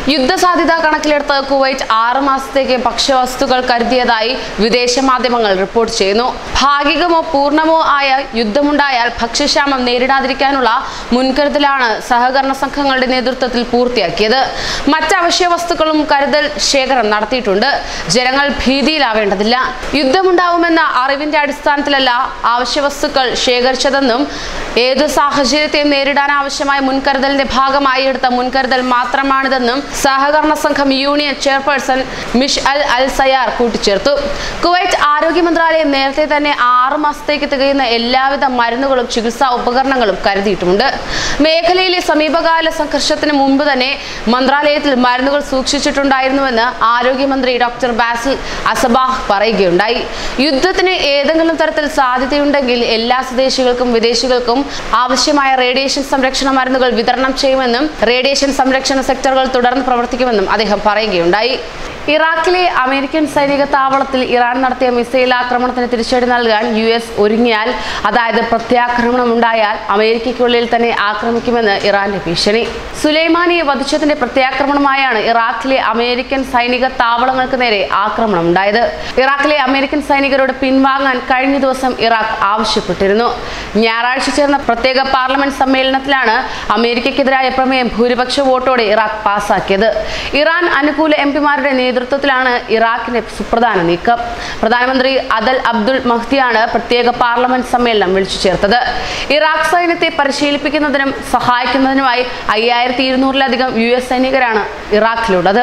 യുദ്ധസാധ്യത കണക്കിലെടുത്ത് കുവൈറ്റ് 6 മാസത്തേക്ക് ഭക്ഷ്യവസ്തുക്കൾ കരുതിയതായി വിദേശ മാധ്യമങ്ങൾ റിപ്പോർട്ട് ചെയ്യുന്നു. ഭാഗികമോ പൂർണ്ണമോ ആയ യുദ്ധമുണ്ടായാൽ ഭക്ഷ്യക്ഷാമം നേരിടാതിരിക്കാനുള്ള മുൻകരുതലാണ് സഹകരണ സംഘങ്ങളുടെ നേതൃത്വത്തിൽ പൂർത്തിയാക്കിയത്. മറ്റ് അവശ്യ വസ്തുക്കളും കരുതൽ ശേഖരം നടത്തിയിട്ടുണ്ട്. ജനങ്ങൾ ഭീതിയിലാവേണ്ടതില്ല. യുദ്ധമുണ്ടാവുമെന്ന അറിവിന്റെ അടിസ്ഥാനത്തിലല്ല അവശ്യ വസ്തുക്കൾ ശേഖരിച്ചതെന്നും ഏതു സാഹചര്യത്തെയും നേരിടാൻ ആവശ്യമായ മുൻകരുതലിന്റെ ഭാഗമായി എടുത്ത മുൻകരുതൽ മാത്രമാണിതെന്നും സഹകരണ സംഘം യൂണിയൻ ചെയർപേഴ്സൺ മിഷ്അൽ അൽ സയാർ കൂട്ടിച്ചേർത്തു. കുവൈറ്റ് ആരോഗ്യ മന്ത്രാലയം നേരത്തെ തന്നെ 6 മാസത്തേക്ക് തികയുന്ന എല്ലാവിധ മരുന്നുകളും ചികിത്സാ ഉപകരണങ്ങളും കരുതിയിട്ടുമുണ്ട്. മേഖലയിലെ സമീപകാല സംഘർഷത്തിന് മുമ്പ് തന്നെ മന്ത്രാലയത്തിൽ മരുന്നുകൾ സൂക്ഷിച്ചിട്ടുണ്ടായിരുന്നുവെന്ന് ആരോഗ്യമന്ത്രി ഡോക്ടർ ബാസിൽ അസബാഹ് പറയുകയുണ്ടായി. യുദ്ധത്തിന് ഏതെങ്കിലും തരത്തിൽ സാധ്യതയുണ്ടെങ്കിൽ എല്ലാ സ്വദേശികൾക്കും വിദേശികൾക്കും ആവശ്യമായ റേഡിയേഷൻ സംരക്ഷണ മരുന്നുകൾ വിതരണം ചെയ്യുമെന്നും റേഡിയേഷൻ സംരക്ഷണ സെക്ടറുകൾ തുടർന്ന് പ്രവർത്തിക്കുമെന്നും അദ്ദേഹം പറയുകയുണ്ടായി. ഇറാഖിലെ അമേരിക്കൻ സൈനിക താവളത്തിൽ ഇറാൻ നടത്തിയ മിസൈൽ ആക്രമണത്തിന് തിരിച്ചടി നൽകാൻ US ഒരുങ്ങിയാൽ, അതായത് പ്രത്യാക്രമണം ഉണ്ടായാൽ അമേരിക്കയ്ക്കുള്ളിൽ തന്നെ ആക്രമിക്കുമെന്ന് ഇറാന്റെ ഭീഷണി. സുലൈമാനിയെ വധിച്ചതിന്റെ പ്രത്യാക്രമണമായാണ് ഇറാഖിലെ അമേരിക്കൻ സൈനിക താവളങ്ങൾക്ക് നേരെ ആക്രമണം ഉണ്ടായത്. ഇറാഖിലെ അമേരിക്കൻ സൈനികരോട് പിൻവാങ്ങാൻ കഴിഞ്ഞ ദിവസം ഇറാഖ് ആവശ്യപ്പെട്ടിരുന്നു. ഞായറാഴ്ച ചേർന്ന പ്രത്യേക പാർലമെന്റ് സമ്മേളനത്തിലാണ് അമേരിക്കയ്ക്കെതിരായ പ്രമേയം ഭൂരിപക്ഷ വോട്ടോടെ ഇറാഖ് പാസാക്കിയത്. ഇറാൻ അനുകൂല എംപിമാരുടെ നേതൃത്വത്തിലാണ് ഇറാഖിന്റെ സുപ്രധാന നീക്കം. പ്രധാനമന്ത്രി അദൽ അബ്ദുൽ മഹ്ദിയാണ് പ്രത്യേക പാർലമെന്റ് സമ്മേളനം വിളിച്ചു ചേർത്തത്. ഇറാഖ് സൈന്യത്തെ പരിശീലിപ്പിക്കുന്നതിനും സഹായിക്കുന്നതിനുമായി 5200-ലധികം US സൈനികരാണ് ഇറാഖിലുള്ളത്.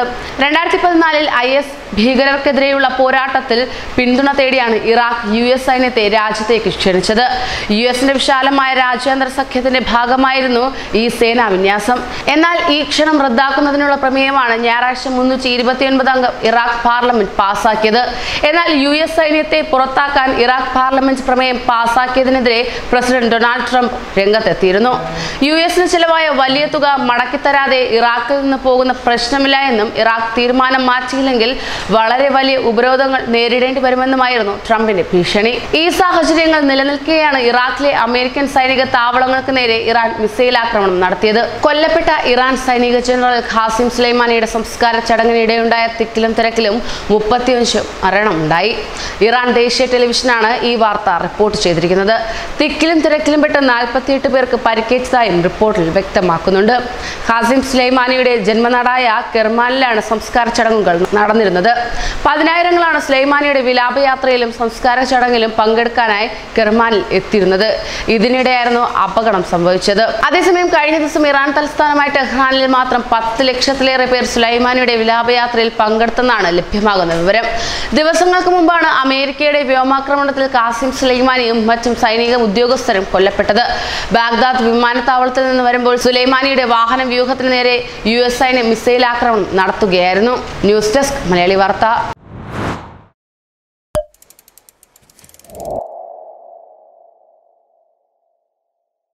2014-ൽ IS ഭീകരർക്കെതിരെയുള്ള പോരാട്ടത്തിൽ പിന്തുണ തേടിയാണ് ഇറാഖ് US സൈന്യത്തെ രാജ്യത്തേക്ക് ക്ഷണിച്ചത്. US-ന്റെ വിശാലമായ രാജ്യാന്തര സഖ്യത്തിന്റെ ഭാഗമായിരുന്നു ഈ സേനാ വിന്യാസം. എന്നാൽ ഈ ക്ഷണം റദ്ദാക്കുന്നതിനുള്ള പ്രമേയമാണ് ഞായറാഴ്ച 329 അംഗ ഇറാഖ് പാർലമെന്റ് പാസാക്കിയത്. എന്നാൽ US സൈന്യത്തെ പുറത്താക്കാൻ ഇറാഖ് പാർലമെന്റ് പ്രമേയം പാസാക്കിയതിനെതിരെ പ്രസിഡന്റ് ഡൊണാൾഡ് ട്രംപ് രംഗത്തെത്തിയിരുന്നു. US-ന് ചിലവായ വലിയ തുക മടക്കിത്തരാതെ ഇറാഖിൽ നിന്ന് പോകുന്ന പ്രശ്നമില്ല എന്നും ഇറാഖ് തീരുമാനം മാറ്റിയില്ലെങ്കിൽ വളരെ വലിയ ഉപരോധങ്ങൾ നേരിടേണ്ടി വരുമെന്നുമായിരുന്നു ട്രംപിന്റെ ഭീഷണി. ഈ സാഹചര്യങ്ങൾ നിലനിൽക്കെയാണ് ഇറാഖിലെ അമേരിക്കൻ സൈനിക താവളങ്ങൾക്ക് നേരെ ഇറാൻ മിസൈൽ ആക്രമണം നടത്തിയത്. കൊല്ലപ്പെട്ട ഇറാൻ സൈനിക ജനറൽ ഖാസിം സുലൈമാനിയുടെ സംസ്കാര ചടങ്ങിനിടെയുണ്ടായ തിക്കിലും തിരക്കിലും 35 മരണമുണ്ടായി. ഇറാൻ ദേശീയ ടെലിവിഷനാണ് ഈ വാർത്ത റിപ്പോർട്ട് ചെയ്തിരിക്കുന്നത്. തിക്കിലും തിരക്കിലും പെട്ട് 48 പേർക്ക് പരിക്കേറ്റതായും റിപ്പോർട്ടിൽ വ്യക്തമാക്കുന്നുണ്ട്. ഖാസിം സുലൈമാനിയുടെ ജന്മനാടായ കെർമാനിലാണ് സംസ്കാര ചടങ്ങുകൾ നടന്നിരുന്നത്. 10,000-ങ്ങളാണ് സുലൈമാനിയുടെ വിലാപയാത്രയിലും സംസ്കാര ചടങ്ങിലും പങ്കെടുക്കാനായി കെർമാനിൽ എത്തിയിരുന്നത്. ഇതിനിടെയായിരുന്നു അപകടം സംഭവിച്ചത്. അതേസമയം കഴിഞ്ഞ ദിവസം ഇറാൻ തലസ്ഥാനമായ ടെഹ്റാനിൽ മാത്രം 10 ലക്ഷത്തിലേറെ പേർ സുലൈമാനിയുടെ വിലാപയാത്രയിൽ പങ്കെടുത്തെന്നാണ് ലഭ്യമാകുന്ന വിവരം. ദിവസങ്ങൾക്ക് മുമ്പാണ് അമേരിക്കയുടെ വ്യോമാക്രമണത്തിൽ ഖാസിം സുലൈമാനിയും മറ്റും സൈനിക ഉദ്യോഗസ്ഥരും കൊല്ലപ്പെട്ടത്. ബാഗ്ദാദ് വിമാനത്താവളത്തിൽ നിന്ന് വരുമ്പോൾ സുലൈമാനിയുടെ വാഹന വ്യൂഹത്തിന് നേരെ US സൈന്യം മിസൈൽ ആക്രമണം നടത്തുകയായിരുന്നു. ന്യൂസ് ഡെസ്ക് മലയാളി വാർത്ത.